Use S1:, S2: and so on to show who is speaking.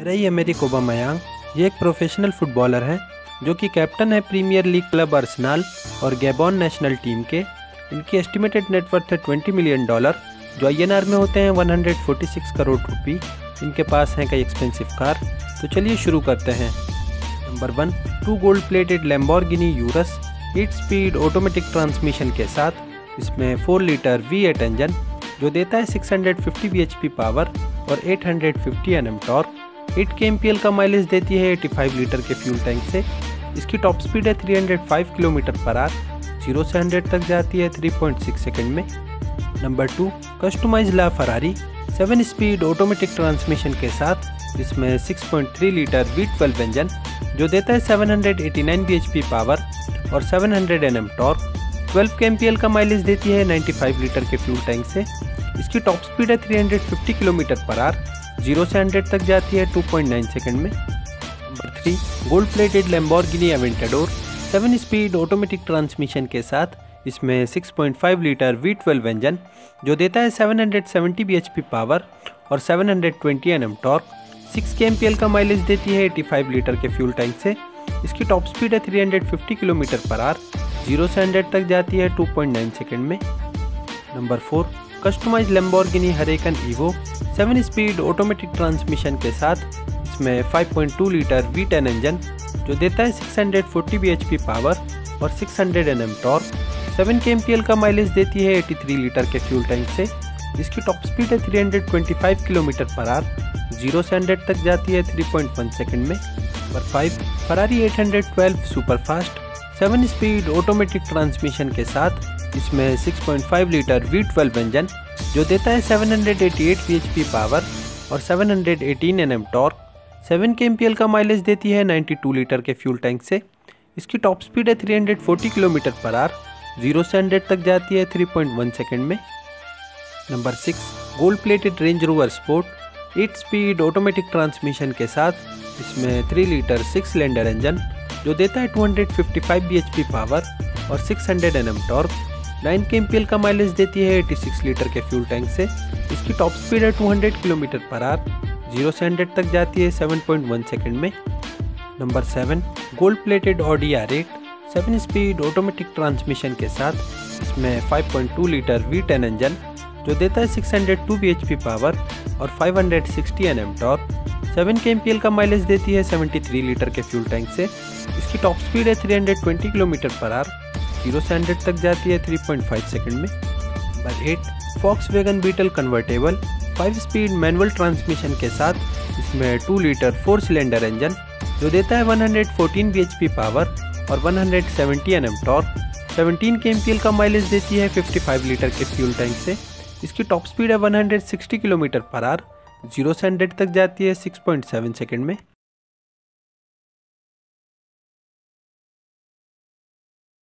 S1: Pierre-Emerick Aubameyang ये एक professional footballer हैं जो कि कैप्टन है प्रीमियर लीग क्लब अर्सेनल और गैबोन नेशनल टीम के। इनकी एस्टिमेटेड नेटवर्थ है $20 मिलियन, जो INR में होते हैं 146 करोड़ रुपये। इनके पास हैं कई एक्सपेंसिव कार, तो चलिए शुरू करते हैं। Number 1, 2 gold plated Lamborghini Urus 8 speed automatic transmission के साथ। इसमें 4 लीटर V8 इंजन जो देता है 650 bhp पावर और 850 Nm टॉर्क। 8 kmpl का माइलेज देती है 85 लीटर के फ्यूल टैंक से। इसकी टॉप स्पीड है 305 km/h, 0 से 100 तक जाती है 3.6 सेकंड में। Number 2, customise LaFerrari 7 speed automatic transmission के साथ। इसमें 6.3 लीटर V12 इंजन जो देता है 789 bhp पावर और 700 Nm टॉर्क। 12 kmpl का माइलेज देती है 95 लीटर के फ्यूल टैंक से। इसकी टॉप स्पीड है 350 km/h, 0 से 100 तक जाती है 2.9 सेकंड में। Number 3, gold plated Lamborghini Aventador 7 speed automatic transmission के साथ। इसमें 6.5 लीटर V12 इंजन जो देता है 770 bhp पावर और 720 Nm टॉर्क। 6 kmpl का माइलेज देती है 85 लीटर के फ्यूल टैंक से। इसकी टॉप स्पीड है 350 km/h, 0 से 100 तक जाती है 2.9 सेकंड में। Number 4, customise Lamborghini Huracan Evo 7 speed automatic transmission के साथ। इसमें 5.2 लीटर V10 इंजन जो देता है 640 bhp पावर और 600 Nm टॉर्क। 7 kmpl का माइलेज देती है 83 लीटर के फ्यूल टैंक से। इसकी टॉप स्पीड है 325 km/h, 0 से 100 तक जाती है 3.1 सेकंड में। Number 5, Ferrari 812 superfast 7 speed automatic transmission के साथ। इसमें 6.5 लीटर V12 इंजन जो देता है 788 bhp पावर और 718 Nm टॉर्क। 7 kmpl का माइलेज देती है 92 लीटर के फ्यूल टैंक से। इसकी टॉप स्पीड है 340 km/h, 0 से 100 तक जाती है 3.1 सेकंड में। Number 6, gold plated Range Rover Sport 8 speed automatic transmission के साथ। इसमें 3 लीटर 6 सिलेंडर इंजन जो देता है 255 bhp पावर और 600 Nm टॉर्क। 9 kmpl का माइलेज देती है 86 लीटर के फ्यूल टैंक से। इसकी टॉप स्पीड है 200 km/h, 0 से 100 तक जाती है 7.1 सेकंड में। Number 7, gold plated Audi R8 7 speed automatic transmission के साथ। इसमें 5.2 लीटर V10 इंजन जो देता है 602 bhp पावर और 560 Nm टॉर्क। 7 kmpl का माइलेज देती है 73 लीटर के फ्यूल टैंक से। इसकी टॉप स्पीड है 320 km/h, 0 से 100 तक जाती है 3.5 सेकंड में। Number 8, Volkswagen Beetle convertible 5 speed manual transmission के साथ। इसमें 2 लीटर 4 सिलेंडर इंजन जो देता है 114 bhp पावर और 170 Nm टॉर्क। 17 kmpl का माइलेज देती है 55 लीटर के फ्यूल टैंक से। इसकी टॉप स्पीड है 160 km/h, 0 से 100 तक जाती है 6.7 सेकंड में।